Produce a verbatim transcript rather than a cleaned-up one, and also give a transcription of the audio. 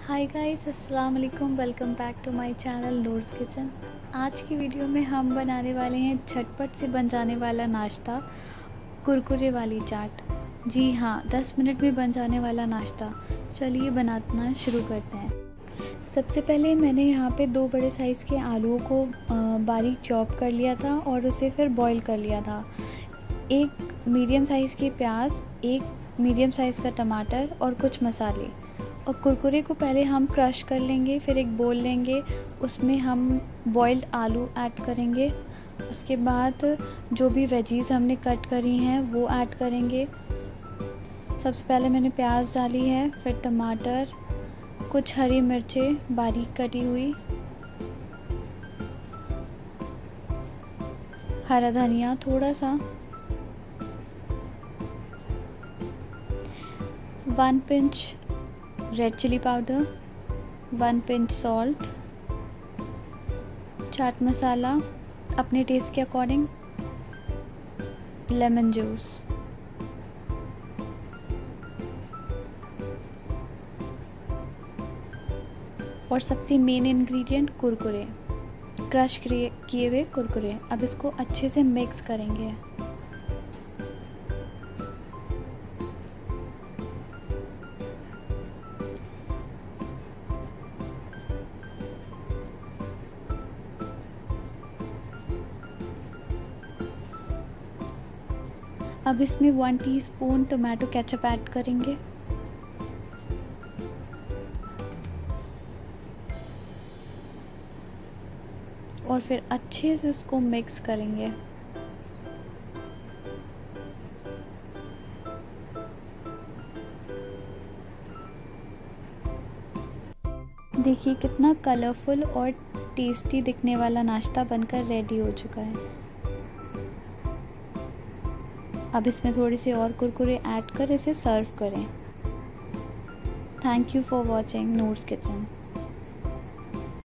हाय guys, अस्सलाम वालेकुम। Welcome back to my channel Noor's kitchen. आज की वीडियो में हम बनाने वाले हैं झटपट से बन जाने वाला नाश्ता, कुरकुरे वाली चाट। जी हाँ, दस मिनट में बन जाने वाला नाश्ता। चलिए बनाना शुरू करते हैं। सबसे पहले मैंने यहाँ पे दो बड़े साइज़ के आलूओं को बारीक चॉप कर लिया था और उसे फिर बॉईल कर लिया था। एक मीडियम साइज़ की प्याज, एक मीडियम साइज़ का टमाटर और कुछ मसाले। और कुरकुरे को पहले हम क्रश कर लेंगे, फिर एक बोल लेंगे, उसमें हम बॉइल्ड आलू ऐड करेंगे। उसके बाद जो भी वेजीज़ हमने कट करी हैं वो ऐड करेंगे। सबसे पहले मैंने प्याज डाली है, फिर टमाटर, कुछ हरी मिर्चें बारीक कटी हुई, हरा धनिया थोड़ा सा, one pinch red chilli powder, one pinch salt, chaat masala अपने टेस्ट के अकॉर्डिंग, लेमन जूस। और सबसे मेन इंग्रेडिएंट कुरकुरे, क्रश किए हुए कुरकुरे। अब इसको अच्छे से मिक्स करेंगे। अब इसमें one teaspoon tomato ketchup add करेंगे। और फिर अच्छे से इसको मिक्स करेंगे। देखिए कितना कलरफुल और टेस्टी दिखने वाला नाश्ता बनकर रेडी हो चुका है। अब इसमें थोड़ी सी और कुरकुरे ऐड कर इसे सर्व करें। Thank you for watching Noor's kitchen.